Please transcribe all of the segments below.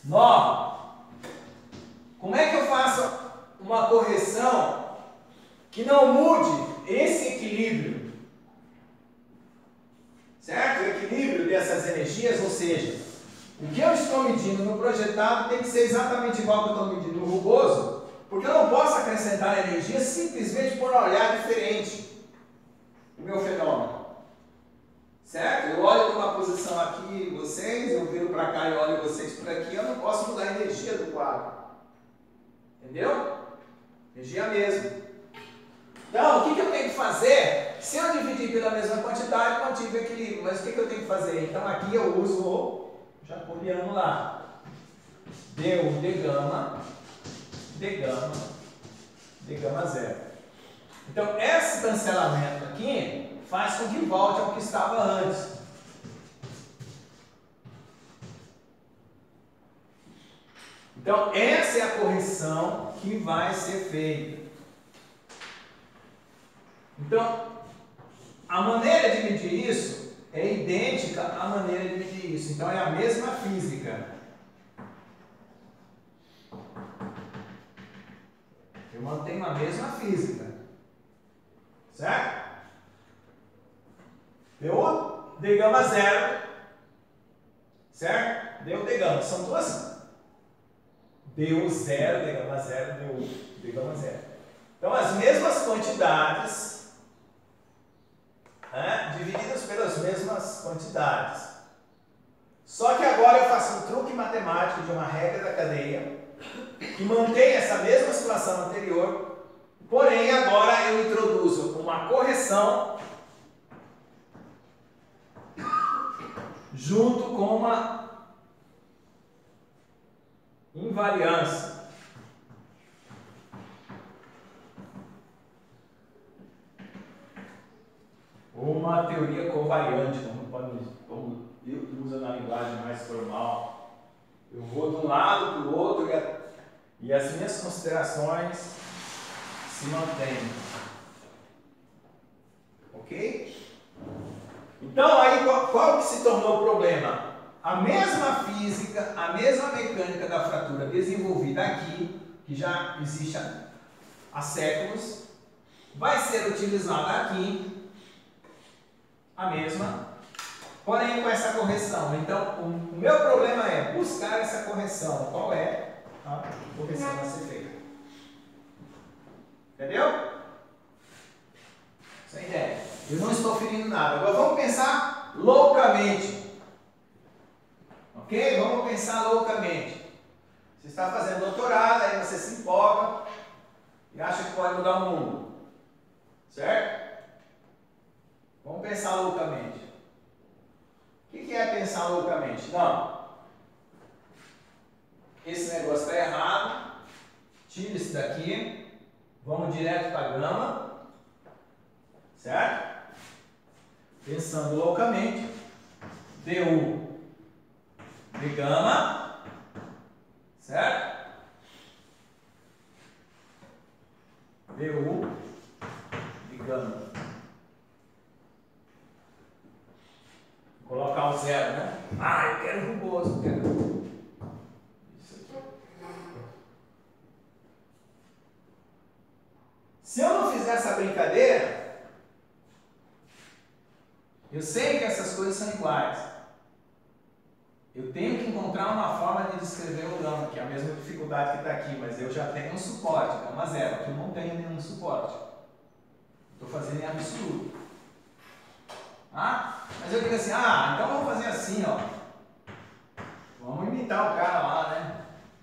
9. Como é que eu faço uma correção que não mude esse equilíbrio? Certo? O equilíbrio dessas energias, ou seja, o que eu estou medindo no projetado tem que ser exatamente igual ao que eu estou medindo no rugoso, porque eu não posso acrescentar energia simplesmente por olhar diferente o meu fenômeno. Certo? Eu olho numa posição aqui vocês, eu viro para cá e olho vocês por aqui, eu não posso mudar a energia do quadro. Entendeu? Energia mesmo. Então, o que eu tenho que fazer? Se eu dividir pela mesma quantidade, mantive o equilíbrio. Mas o que eu tenho que fazer? Então, aqui eu uso o jacobiano lá. Deu d gama, d gama, d gama zero. Então, esse cancelamento aqui faz com que volte ao que estava antes. Então, essa é a correção que vai ser feita. Então, a maneira de medir isso é idêntica à maneira de medir isso. Então, é a mesma física. Eu mantenho a mesma física. Certo? Deu d gama zero. Certo? Deu d gama. São duas. Deu zero, d gama zero, deu d gama zero. Então, as mesmas quantidades, divididas pelas mesmas quantidades. Só que agora eu faço um truque matemático de uma regra da cadeia que mantém essa mesma situação anterior, porém agora eu introduzo uma correção junto com uma invariância. Ou uma teoria covariante, como usa na linguagem mais formal. Eu vou de um lado para o outro e as minhas considerações se mantêm. Ok? Então, aí qual que se tornou o problema? A mesma física, a mesma mecânica da fratura desenvolvida aqui, que já existe há séculos, vai ser utilizada aqui, a mesma, porém com essa correção. Então, o meu problema é buscar essa correção. Qual é a correção a ser feita? Entendeu? Essa é a ideia. Eu não estou ferindo nada. Agora vamos pensar loucamente. Ok? Vamos pensar loucamente. Você está fazendo doutorado, aí você se empolga e acha que pode mudar o mundo. Certo? Vamos pensar loucamente. O que é pensar loucamente? Não. Esse negócio está errado. Tira isso daqui. Vamos direto para a gama. Certo? Pensando loucamente. du de gama. Certo? du de gama. Colocar o zero, né? Ah, eu quero rugoso, eu quero. Isso aqui. Se eu não fizer essa brincadeira, eu sei que essas coisas são iguais. Eu tenho que encontrar uma forma de descrever o gama, que é a mesma dificuldade que está aqui, mas eu já tenho um suporte, gama zero, aqui eu não tenho nenhum suporte. Estou fazendo em absoluto. Mas eu digo assim, então vamos fazer assim, ó. Vamos imitar o cara lá, né?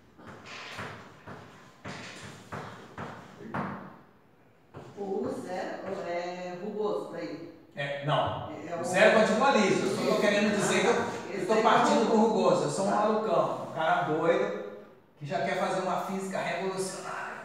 O zero é rugoso para ele. Não. O zero continua liso. Eu estou querendo dizer que eu estou partindo do rugoso. Eu sou um malucão, um cara doido que já quer fazer uma física revolucionária.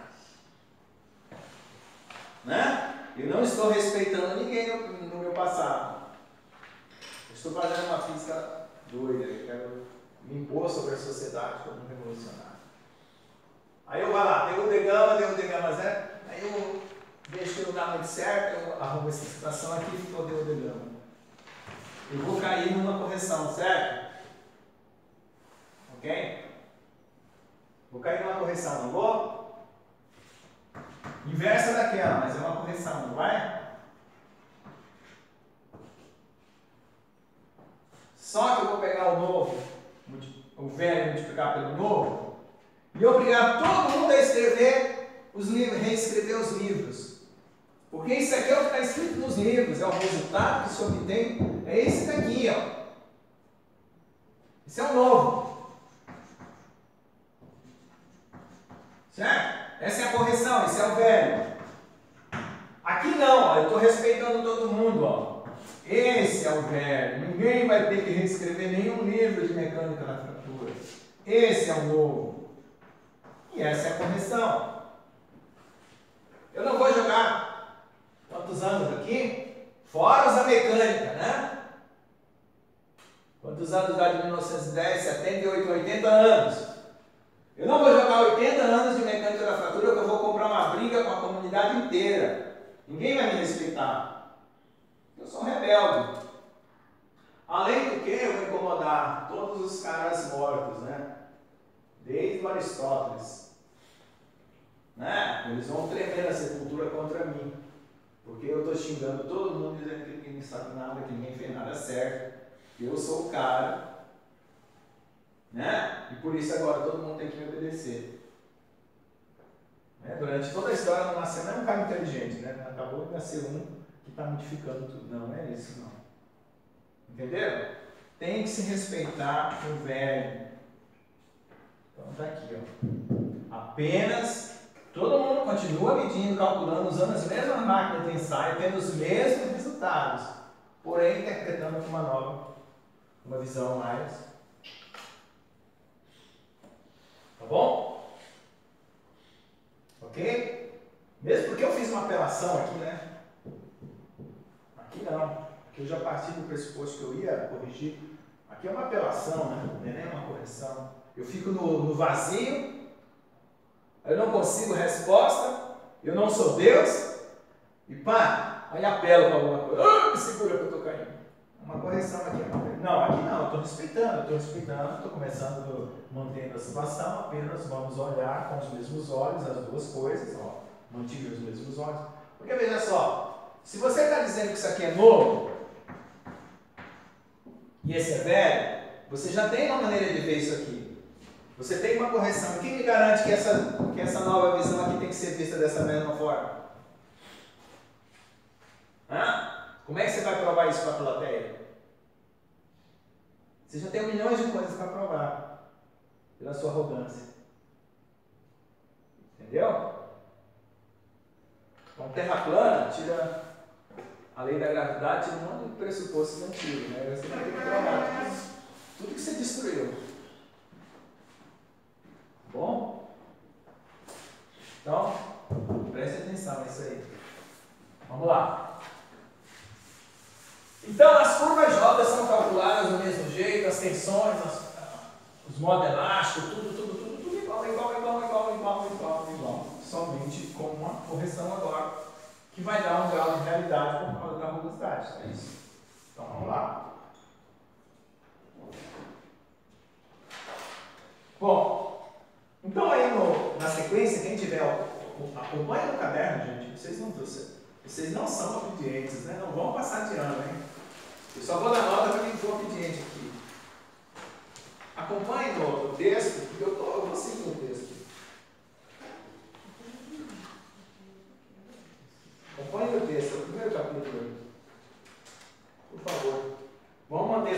Né? Eu não estou respeitando ninguém no meu passado. Estou fazendo uma física doida, eu quero me impor sobre a sociedade como um revolucionário. Aí eu vou lá, deu o d gama zero, aí eu vejo que não dá muito certo, eu arrumo essa situação aqui e ficou deu o d gama. Eu vou cair numa correção, certo? Ok? aquela, mas é uma correção, não vai? Só que eu vou pegar o novo, o velho multiplicar pelo novo, e obrigar todo mundo a escrever os livros, reescrever os livros. Porque isso aqui é o que está escrito nos livros, é o resultado que se obtém, é esse daqui, ó. Esse é o novo. Certo? Essa é a correção, esse é o velho. Aqui não, ó, eu estou respeitando todo mundo, ó. Esse é o velho. Ninguém vai ter que reescrever nenhum livro de mecânica da fratura. Esse é o novo. E essa é a correção. Eu não vou jogar quantos anos aqui? Fora os da mecânica, né? Quantos anos dá de 1910? 78, 80 anos. Eu não vou jogar 80 anos de mecânica da fratura, porque eu vou comprar uma briga com a comunidade inteira. Ninguém vai me respeitar. Eu sou um rebelde. Além do que, eu vou incomodar todos os caras mortos, né? Desde o Aristóteles. Né? Eles vão tremer na sepultura contra mim. Porque eu estou xingando todo mundo, dizendo que ninguém sabe nada, que ninguém fez nada certo. Eu sou o cara. Né? E por isso agora todo mundo tem que me obedecer. Né? Durante toda a história não nasceu nem um cara inteligente, né? Acabou de nascer um que está modificando tudo. Não é isso, não. Entenderam? Tem que se respeitar o velho. Então tá aqui, ó. Apenas todo mundo continua medindo, calculando, usando as mesmas máquinas de ensaio, tendo os mesmos resultados, porém interpretando com uma visão mais. Tá bom? Ok? Mesmo porque eu fiz uma apelação aqui, né? Aqui não. Aqui eu já parti do pressuposto que eu ia corrigir. Aqui é uma apelação, né? Não é nem uma correção. Eu fico no vazio, eu não consigo resposta, eu não sou Deus, e pá, aí apelo para alguma coisa. Ah, me segura que eu estou caindo. Uma correção aqui. Não, aqui não, eu estou respeitando, estou começando mantendo a situação, apenas vamos olhar com os mesmos olhos as duas coisas, ó, mantive os mesmos olhos. Porque veja só, se você está dizendo que isso aqui é novo, e esse é velho, você já tem uma maneira de ver isso aqui. Você tem uma correção. E quem me garante que essa nova visão aqui tem que ser vista dessa mesma forma? Hã? Como é que você vai provar isso para a plateia? Você já tem milhões de coisas para provar pela sua arrogância. Entendeu? Então, terra plana tira a lei da gravidade, tira um monte de pressupostos antigos. Né? Você vai ter que provar tudo que você destruiu. Bom? Então, preste atenção nisso aí. Vamos lá. Então, as curvas J são calculadas do mesmo jeito, as tensões, os modos elásticos, tudo igual. Somente com uma correção agora, que vai dar um grau de realidade por causa da rugosidade. É isso. Então, vamos lá. Bom, então aí na sequência, quem tiver, acompanha no caderno, gente, vocês não são obedientes, né? Não vão passar de ano, hein? Eu só vou dar nota para quem for obediente aqui. Acompanhe no texto, porque eu vou seguir o texto. Acompanhe o texto, é o primeiro capítulo. Por favor. Vamos manter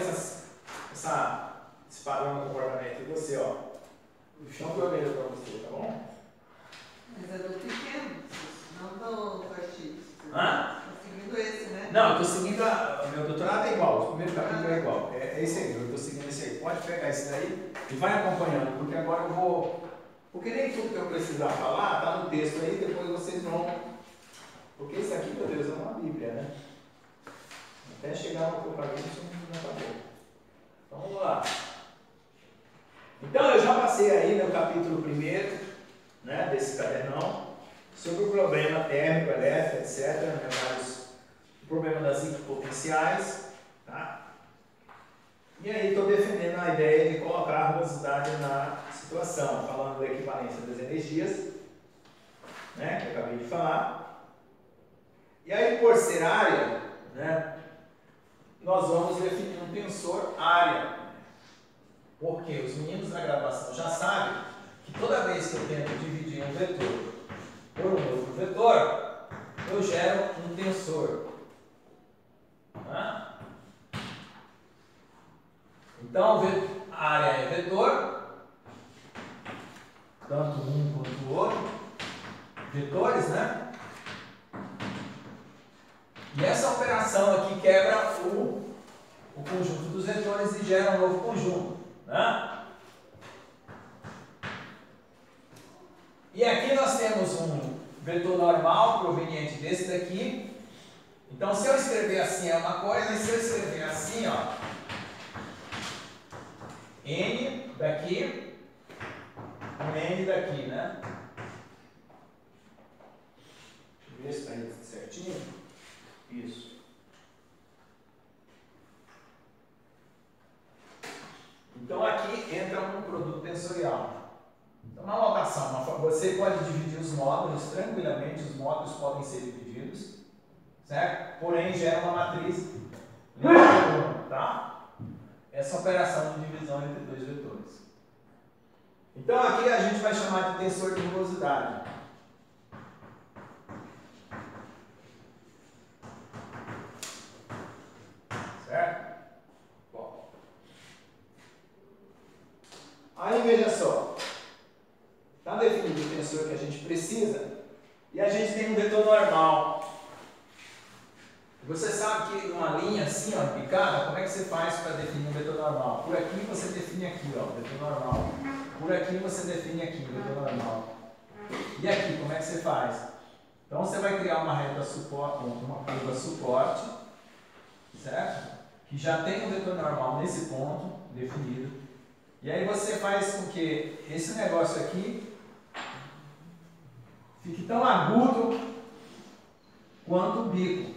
esse padrão de comportamento. E você, ó. O chão vermelho para você, tá bom? Mas é do pequeno, não do partido. Hã? Seguindo esse, né? Não, eu estou seguindo meu doutorado é igual, o primeiro capítulo é igual. É esse aí, eu estou seguindo esse aí. Pode pegar esse daí e vai acompanhando, porque agora eu vou. Porque nem tudo que eu precisar falar está no texto aí, depois vocês vão. Porque isso aqui, meu Deus, é uma Bíblia, né? Até chegar no Apocalipse não acabou. Então vamos lá. Então eu já passei aí no capítulo 1, né, desse cadernão, sobre o problema térmico, elétrico, etc. Né, o problema das hiperpotenciais, tá? E aí estou defendendo a ideia de colocar a rugosidade na situação, falando da equivalência das energias, né, que eu acabei de falar, E aí, por ser área, né, nós vamos definir um tensor área. Porque os meninos da graduação já sabem que toda vez que eu tento dividir um vetor por um outro vetor, eu gero um tensor. Tá? Então, a área é vetor, tanto um quanto o outro, vetores, né? E essa operação aqui quebra o conjunto dos vetores e gera um novo conjunto, né? E aqui nós temos um vetor normal proveniente desse daqui. Então, se eu escrever assim é uma coisa, e se eu escrever assim, ó, n daqui, um n daqui, né? Deixa eu ver se está aí certinho. Isso. Então, aqui entra um produto tensorial. Então, uma notação, você pode dividir os módulos tranquilamente, os módulos podem ser divididos, certo? Porém, gera uma matriz linear, tá? Essa operação de divisão entre dois vetores. Então, aqui a gente vai chamar de tensor de rugosidade. Certo? Bom. Aí, veja só. Está definido o tensor que a gente precisa e a gente tem um vetor normal. Você sabe que numa linha assim, ó, picada, como é que você faz para definir um vetor normal? Por aqui você define aqui, ó, vetor normal. Por aqui você define aqui, vetor normal. E aqui, como é que você faz? Então você vai criar uma reta suporte, uma curva suporte, certo? Que já tem um vetor normal nesse ponto definido. E aí você faz com que esse negócio aqui fique tão agudo quanto o bico.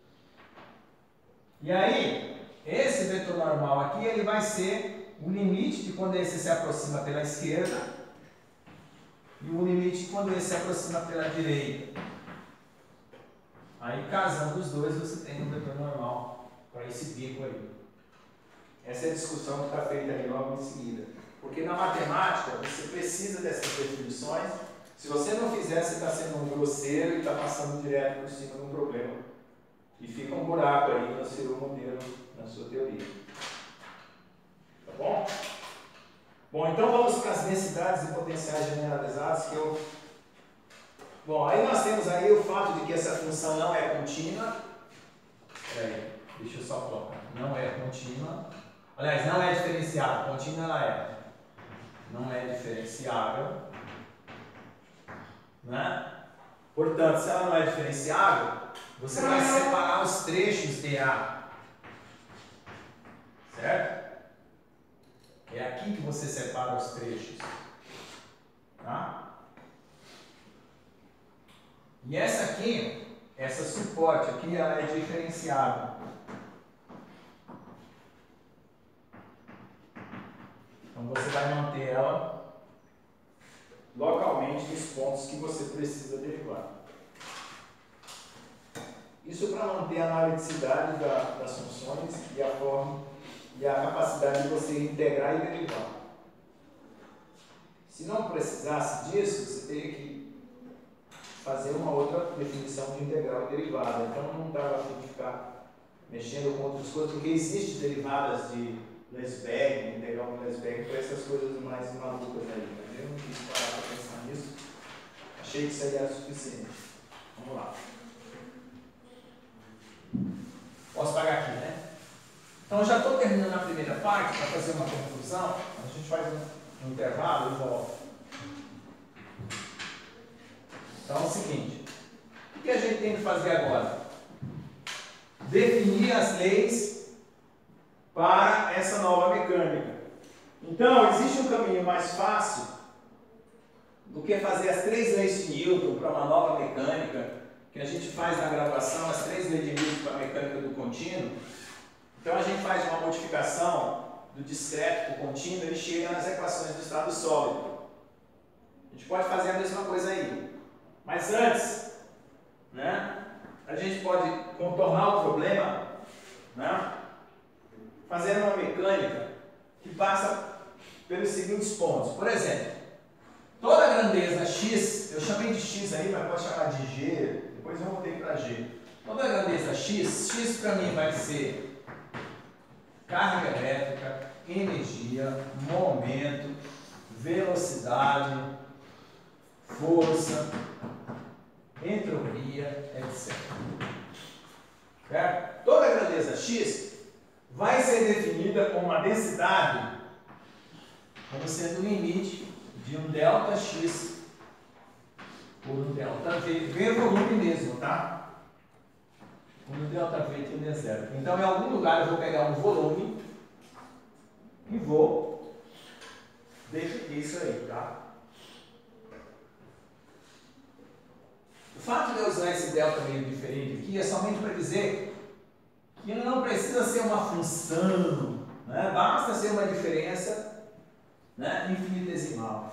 E aí, esse vetor normal aqui, ele vai ser o limite de quando esse se aproxima pela esquerda e o limite de quando esse se aproxima pela direita. Aí, casando os dois, você tem um vetor normal para esse bico aí. Essa é a discussão que está feita aí logo em seguida. Porque na matemática, você precisa dessas definições. Se você não fizer, você está sendo um grosseiro e está passando direto por cima de um problema. E fica um buraco aí no seu modelo, na sua teoria. Tá bom? Bom, então vamos para as densidades e potenciais generalizadas que eu... Bom, aí nós temos aí o fato de que essa função não é contínua. Peraí, deixa eu só colocar. Não é contínua. Aliás, não é diferenciável. Contínua ela é. Não é diferenciável. Né? Portanto, se ela não é diferenciável, você vai separar os trechos de A. Certo? É aqui que você separa os trechos. Tá? E essa aqui, essa suporte aqui, ela é diferenciável. Então você vai manter ela localmente nos pontos que você precisa derivar. Isso para manter a analiticidade das funções e a forma e a capacidade de você integrar e derivar. Se não precisasse disso, você teria que fazer uma outra definição de integral e derivada. Então não estava a fim de ficar mexendo com outras coisas, porque existem derivadas de Lesberg, integral de Lesberg, para essas coisas mais malucas aí. Mas eu não quis parar para pensar nisso. Achei que isso aí era suficiente. Vamos lá. Posso pagar aqui, né? Então, já estou terminando a primeira parte para fazer uma conclusão. A gente faz um intervalo e volta. Então, é o seguinte. O que a gente tem que fazer agora? Definir as leis para essa nova mecânica. Então, existe um caminho mais fácil do que fazer as 3 leis de Newton para uma nova mecânica, que a gente faz na graduação, as 3 leis de Newton para a mecânica do contínuo. Então a gente faz uma modificação do discreto para o contínuo e chega nas equações do estado sólido. A gente pode fazer a mesma coisa aí. Mas antes, né, a gente pode contornar o problema, né, fazendo uma mecânica que passa pelos seguintes pontos. Por exemplo, toda a grandeza x, eu chamei de x aí, mas pode chamar de g, depois eu voltei para g. Toda a grandeza x para mim vai ser carga elétrica, energia, momento, velocidade, força, entropia, etc. Certo? Toda a grandeza x vai ser definida como uma densidade, como sendo o limite de um ΔX por um ΔV. V volume mesmo, tá? Quando ΔV tem é zero. Então, em algum lugar eu vou pegar um volume e vou definir isso aí, tá? O fato de eu usar esse delta meio diferente aqui é somente para dizer que não precisa ser uma função, né? Basta ser uma diferença, né, infinitesimal.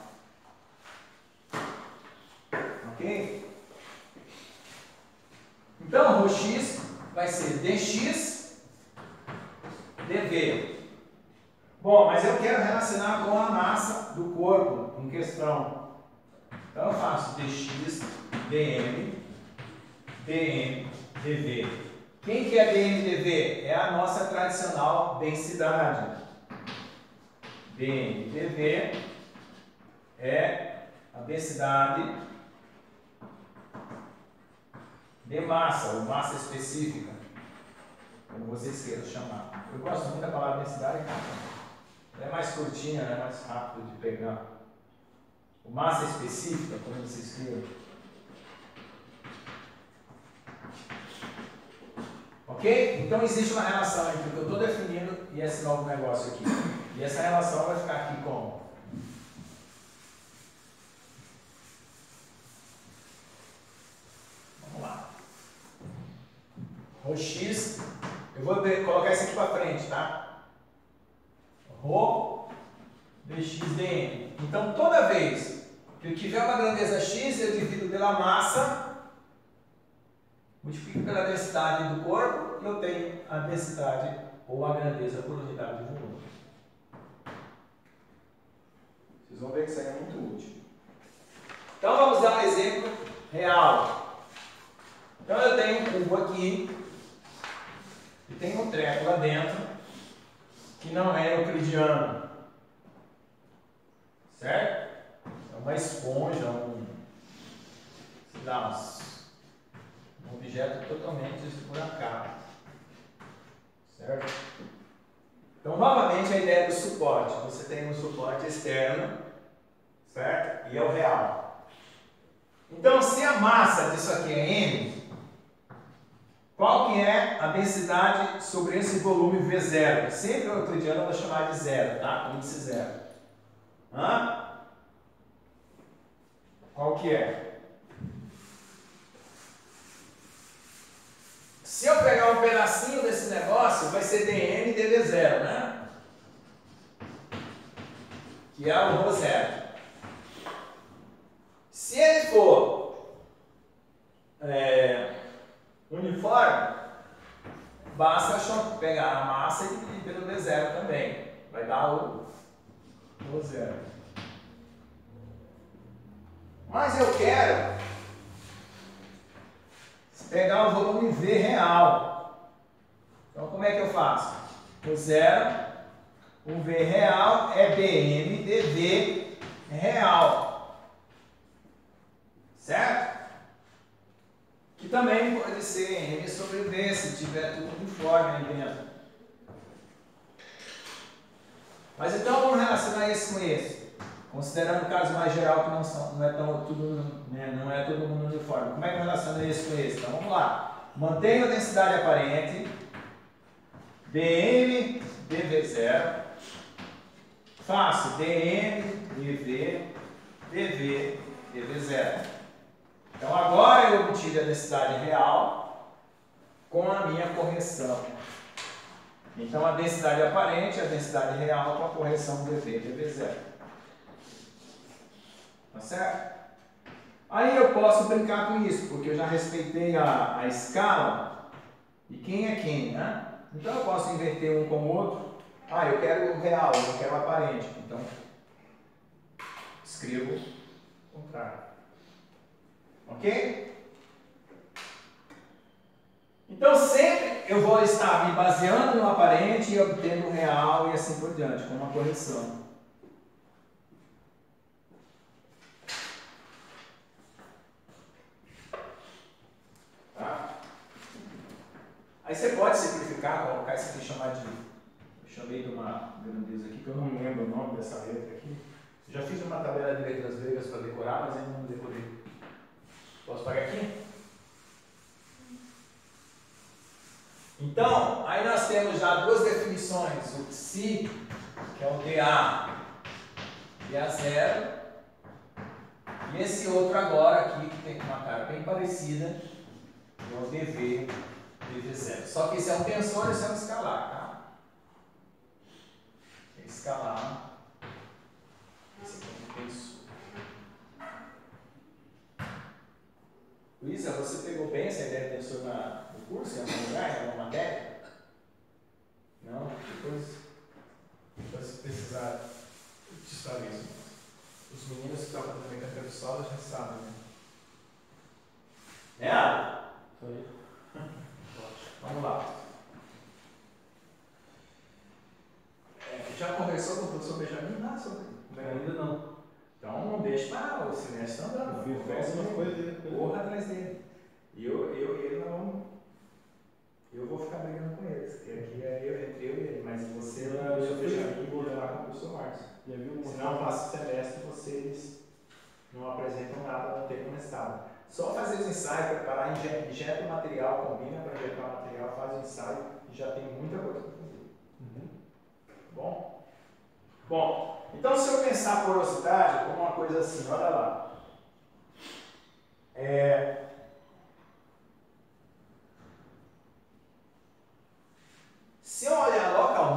Ok? Então, ρx vai ser dx dv. Bom, mas eu quero relacionar com a massa do corpo em questão. Então, eu faço dx dm dv. Quem que é dm dv? É a nossa tradicional densidade. dm dv é a densidade de massa, ou massa específica, como vocês queiram chamar. Eu gosto muito da palavra densidade, ela é mais curtinha, ela é mais rápido de pegar. O massa específica, como vocês queiram. Ok? Então existe uma relação entre o que eu estou definindo e esse novo negócio aqui. E essa relação vai ficar aqui como? Vamos lá. ρx, eu vou colocar isso aqui para frente, tá? Rho dx dm. Então toda vez que eu tiver uma grandeza x, eu divido pela massa, multiplico pela densidade do corpo e eu tenho a densidade ou a grandeza por unidade de volume. Vocês vão ver que isso aí é muito útil. Então vamos dar um exemplo real. Então eu tenho um cubo aqui e tem um treco lá dentro que não é euclidiano. Certo? É uma esponja, sei lá, um objeto totalmente por acaso. Certo? Então, novamente, a ideia do suporte. Você tem um suporte externo, certo? E é o real. Então, se a massa disso aqui é m, qual que é a densidade sobre esse volume V0? Sempre o euclidiano eu vou chamar de zero, tá? Índice zero. Hã? Qual que é? Se eu pegar um pedacinho desse negócio, vai ser dm dv0, né? Que é o ρ0. Se ele for uniforme, basta pegar a massa e dividir pelo v0 também. Vai dar o ρ0. Mas eu quero pegar o volume V real. Então, como é que eu faço? O zero, o V real é dm dv real. Certo? Que também pode ser m sobre v, se tiver tudo uniforme aí dentro. Mas então, vamos relacionar isso com isso. Considerando o caso mais geral que não é todo mundo uniforme. Como é que eu relaciono isso com isso? Então vamos lá. Mantenho a densidade aparente, dm dv0, faço dm dv dv dv0. Então agora eu obtive a densidade real com a minha correção. Então a densidade aparente, a densidade real com a correção dv dv0. Tá certo? Aí eu posso brincar com isso, porque eu já respeitei a escala e quem é quem, né? Então eu posso inverter um com o outro. Ah, eu quero o real, eu não quero o aparente. Então, escrevo o contrário. Ok? Então sempre eu vou estar me baseando no aparente e obtendo o real e assim por diante, com uma correção. Tá? Aí você pode simplificar, colocar isso aqui, chamar de... Eu chamei de uma grandeza aqui, que eu não lembro o nome dessa letra aqui. Eu já fiz uma tabela de letras gregas para decorar, mas ainda não decorei. Posso pagar aqui? Então, aí nós temos já duas definições, o psi, que é o dA, dA0, e esse outro agora aqui, que tem uma cara bem parecida, é o dV, dV0. Só que esse é um tensor e esse é um escalar, tá? É escalar, esse aqui é um tensor. Luísa, você pegou bem essa ideia de tensor no curso, em algum lugar, em alguma matéria? Não? Depois se precisar te explicar isso. Os meninos que estão fazendo mecânica de solo já sabem, né? É, Alan? Isso aí. Vamos lá. Já conversou com o professor Benjamin? Não, sobre... Ainda não. Então não deixe para o semestre andando. Eu faço uma coisa dele. Corra atrás dele. E ele não. Eu vou ficar brigando com eles, porque aqui é entre eu e ele, mas você vai deixar mim e vou levar com o professor Márcio. Já viu? Senão no próximo semestre vocês não apresentam nada, não tem como estado. Só fazer os ensaios, preparar, injeta o material, combina para injetar o material, faz o ensaio e já tem muita coisa para fazer. Bom? Bom, então se eu pensar porosidade como uma coisa assim, olha lá. Se eu olhar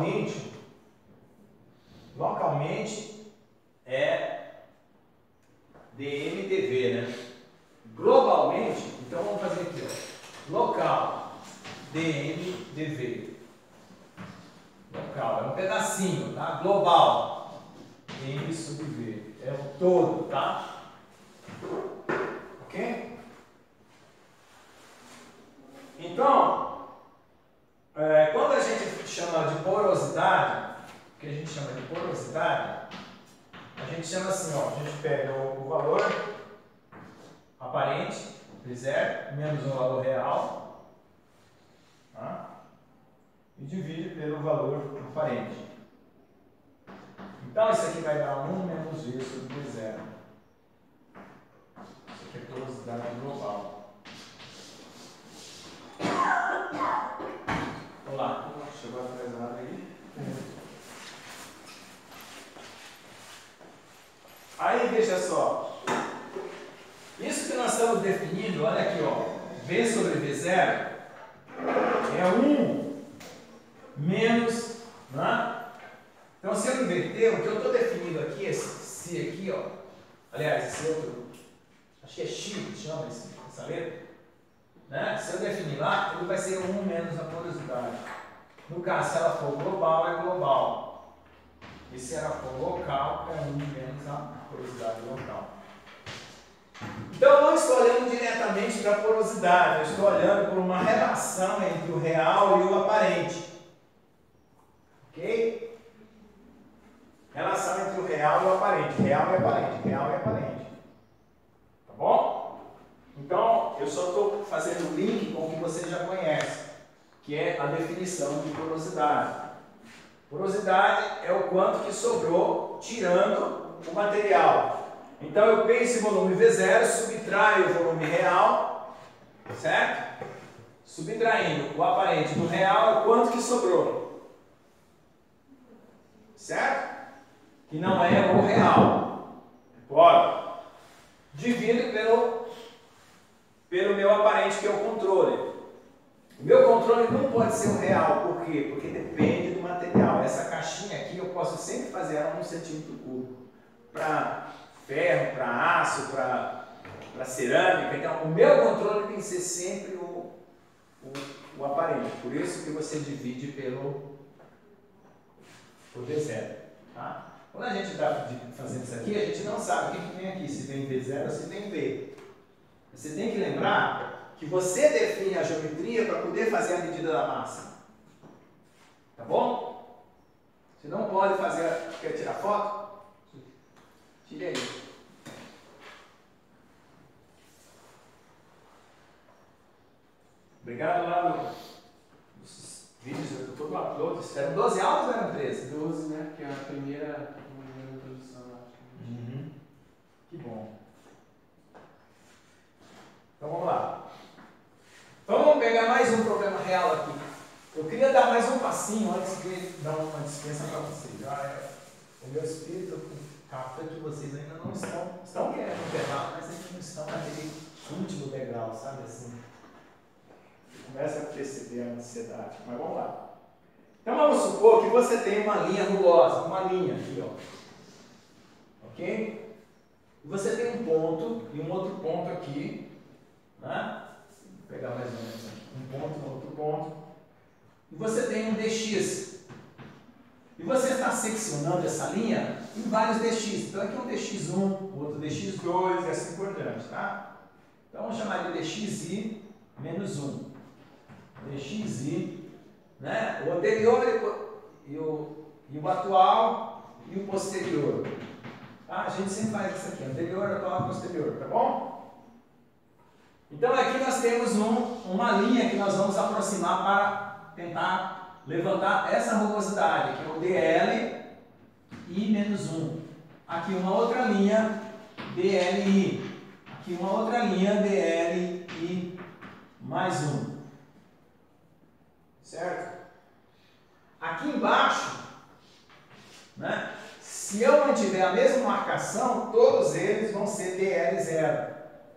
localmente é dm dv, né? Globalmente, então vamos fazer aqui, ó. Local dm dv. Local, é um pedacinho, tá? Global m sub v. É o todo, tá? Ok? Então, quando a gente chama de porosidade, o que a gente chama de porosidade, a gente chama assim, ó, a gente pega o valor aparente, zero, menos o valor real, tá? E divide pelo valor aparente. Então, isso aqui vai dar 1 menos v sobre v0. Isso aqui é porosidade global. Olá, chegou atrasado aí. Aí, veja só. Isso que nós estamos definindo, olha aqui, ó. V sobre V0 é 1 menos, né? Então, se eu inverter, o que eu estou definindo aqui, esse aqui, ó. Aliás, esse outro, acho que é X que chama essa letra. Né? Se eu definir lá, ele vai ser 1 menos a porosidade. No caso, se ela for global, é global. E se ela for local, é 1 menos a porosidade local. Então, eu não estou olhando diretamente para a porosidade, eu estou olhando por uma relação entre o real e o aparente. Ok? Relação entre o real e o aparente. Real e aparente, real e aparente. Tá bom? Então, eu só estou fazendo o link com o que você já conhece, que é a definição de porosidade. Porosidade é o quanto que sobrou tirando o material. Então, eu pego esse volume V0, subtraio o volume real, certo? Subtraindo o aparente do real é o quanto que sobrou. Certo? Que não é o real. Bora. Divido pelo meu aparente, que é o controle. O meu controle não pode ser o real. Por quê? Porque depende do material. Essa caixinha aqui eu posso sempre fazer ela 1 centímetro cúbico. Para ferro, para aço, para para cerâmica. Então, o meu controle tem que ser sempre o aparente. Por isso que você divide por D0. Tá? Quando a gente está fazendo isso aqui, a gente não sabe o que vem aqui, se vem V0 ou se vem V. Você tem que lembrar que você define a geometria para poder fazer a medida da massa. Tá bom? Você não pode fazer... Quer tirar foto? Tire aí. Obrigado lá nos vídeos, eu estou todo no upload. Eram 12 aulas ou eram 13? 12, né? Que é a primeira introdução, acho. Que bom. Então vamos lá. Então vamos pegar mais um problema real aqui. Eu queria dar mais um passinho antes de dar uma dispensa para vocês. O meu espírito capta que vocês ainda não estão querendo pegar, mas ainda não estão naquele último degrau, sabe assim? Você começa a perceber a ansiedade, mas vamos lá. Então vamos supor que você tem uma linha rugosa, uma linha aqui, ó. Ok? E você tem um ponto e um outro ponto aqui, né? Vou pegar mais ou menos aqui. Um ponto e um outro ponto. E você tem um dx. E você está seccionando essa linha em vários dx. Então aqui é um dx1, outro dx2 e assim por diante, tá? Então vamos chamar de dxi menos 1. dxi, né? O anterior e o atual e o posterior. Tá? A gente sempre faz isso aqui, anterior, atual e posterior, tá bom? Então aqui nós temos uma linha que nós vamos aproximar para tentar levantar essa rugosidade, que é o dl i menos 1. Aqui uma outra linha, dli. Aqui uma outra linha, dli mais 1. Certo? Aqui embaixo, né? Se eu mantiver a mesma marcação, todos eles vão ser dl0.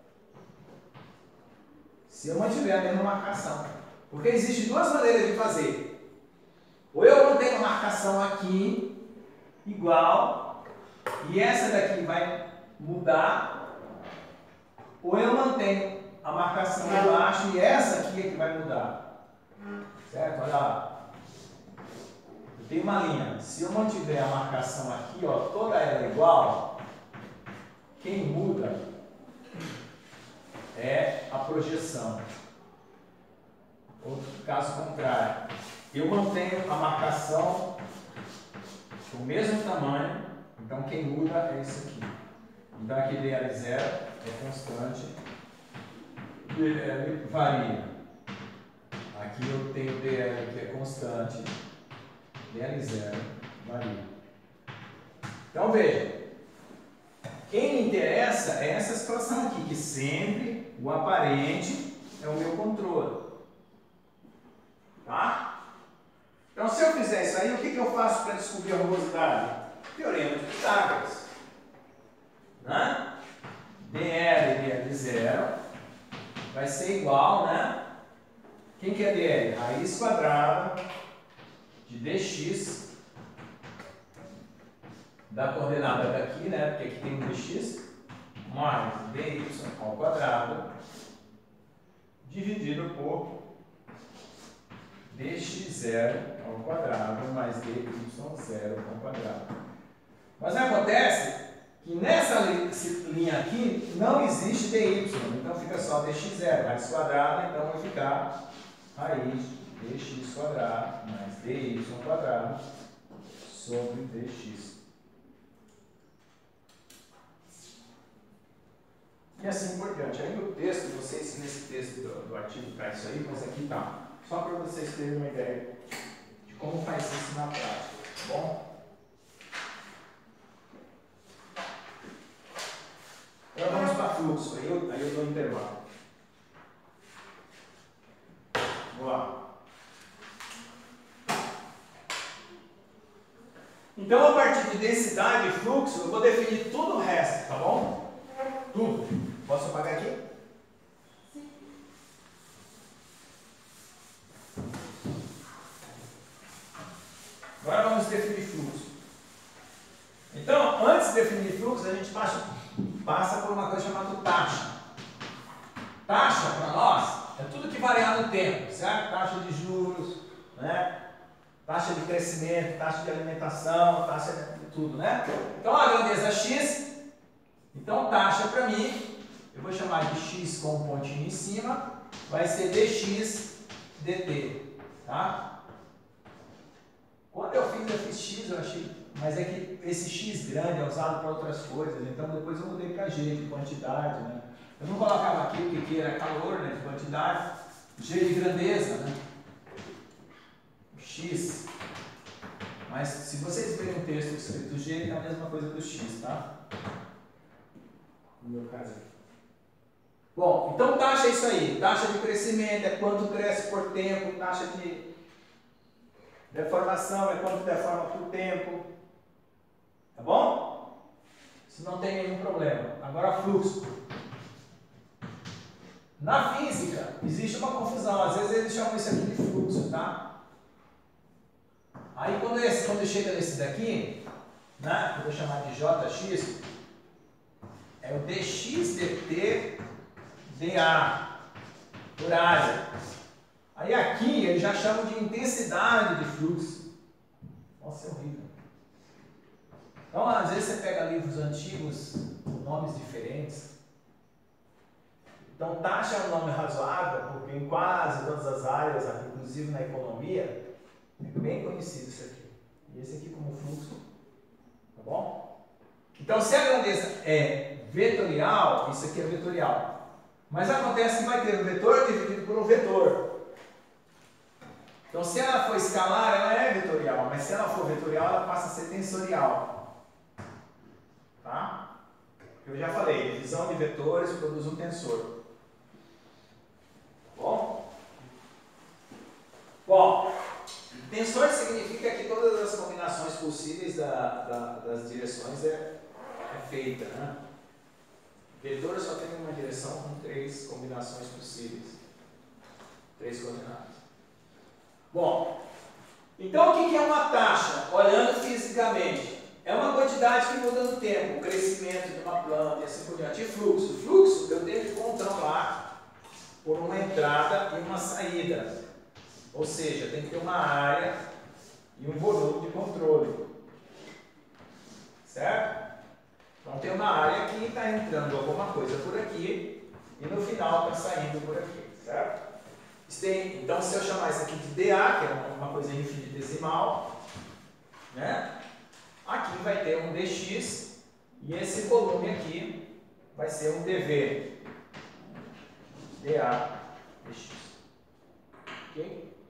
Se eu mantiver a mesma marcação. Porque existem duas maneiras de fazer. Ou eu mantenho a marcação aqui, igual, e essa daqui vai mudar, ou eu mantenho a marcação embaixo e essa aqui é que vai mudar. Certo? Olha lá. Eu tenho uma linha. Se eu mantiver a marcação aqui, ó, toda ela igual, quem muda é a projeção. Outro caso contrário. Eu mantenho a marcação com o mesmo tamanho, então quem muda é isso aqui. Então aqui dl0 é constante, dl varia. Aqui eu tenho dl que é constante, dl0 varia. Então veja, quem me interessa é essa situação aqui, que sempre o aparente é o meu controle. Tá? Então se eu fizer isso aí, o que eu faço para descobrir a rugosidade? Teorema de Pitágoras. Né? dl dl0 vai ser igual, né? Quem que é dl? Raiz quadrada de dx da coordenada daqui, né? Porque aqui tem um dx, mais dy ao quadrado dividido por dx0 ao quadrado mais dy0 ao quadrado. Mas acontece que nessa linha aqui não existe dy, então fica só dx0, raiz quadrada, então vai ficar raiz dx quadrado mais dy quadrado sobre dx. E assim por diante. Aí no texto, vocês nesse texto do artigo está isso aí, mas aqui tá. Só para vocês terem uma ideia de como faz isso na prática, tá bom? Agora vamos para fluxo, aí eu dou um intervalo. Vamos lá. Então, a partir de densidade e fluxo, eu vou definir tudo o resto, tá bom? Tudo. Posso apagar aqui? Sim. Agora vamos definir fluxo. Então, antes de definir fluxo, a gente passa por uma coisa chamada taxa. Taxa para nós é tudo que variar no tempo, certo? Taxa de juros, né? Taxa de crescimento, taxa de alimentação, taxa de tudo, né? Então a grandeza x, então taxa para mim, eu vou chamar de x com um pontinho em cima, vai ser dx dt, tá? Quando eu fiz x, eu achei, mas é que esse x grande é usado para outras coisas, então depois eu mudei para g, de quantidade, né? Eu não colocava aqui o que era calor, né, de quantidade, g de grandeza, né? X. Mas se vocês verem um texto escrito g, é a mesma coisa do x, tá? No meu caso aqui. Bom, então taxa é isso aí. Taxa de crescimento é quanto cresce por tempo, taxa de deformação é quanto deforma por tempo. Tá bom? Isso não tem nenhum problema. Agora fluxo. Na física, existe uma confusão. Às vezes eles chamam isso aqui de fluxo, tá? Aí quando chega nesse daqui, né, eu vou chamar de JX, é o dx dt dA por área. Aí aqui eles já chamam de intensidade de fluxo. Nossa, é horrível. Então às vezes você pega livros antigos com nomes diferentes. Então taxa é um nome razoável, porque em quase todas as áreas, inclusive na economia, é bem conhecido isso aqui. E esse aqui como fluxo. Tá bom? Então, se a grandeza é vetorial, isso aqui é vetorial. Mas acontece que vai ter um vetor dividido por um vetor. Então, se ela for escalar, ela é vetorial. Mas se ela for vetorial, ela passa a ser tensorial. Tá? Eu já falei, divisão de vetores produz um tensor. Tá bom? Bom, tensor significa que todas as combinações possíveis das direções é feita, né? Vetor só tem uma direção com 3 combinações possíveis. 3 coordenadas. Bom, então o que é uma taxa? Olhando fisicamente, é uma quantidade que muda no tempo, o crescimento de uma planta e assim por diante. E fluxo? Fluxo eu tenho que controlar por uma entrada e uma saída. Ou seja, tem que ter uma área e um volume de controle. Certo? Então tem uma área que está entrando alguma coisa por aqui e no final está saindo por aqui. Certo? Então se eu chamar isso aqui de dA, que é uma coisa infinitesimal, né? Aqui vai ter um dx e esse volume aqui vai ser um dV. dA dx. Ok?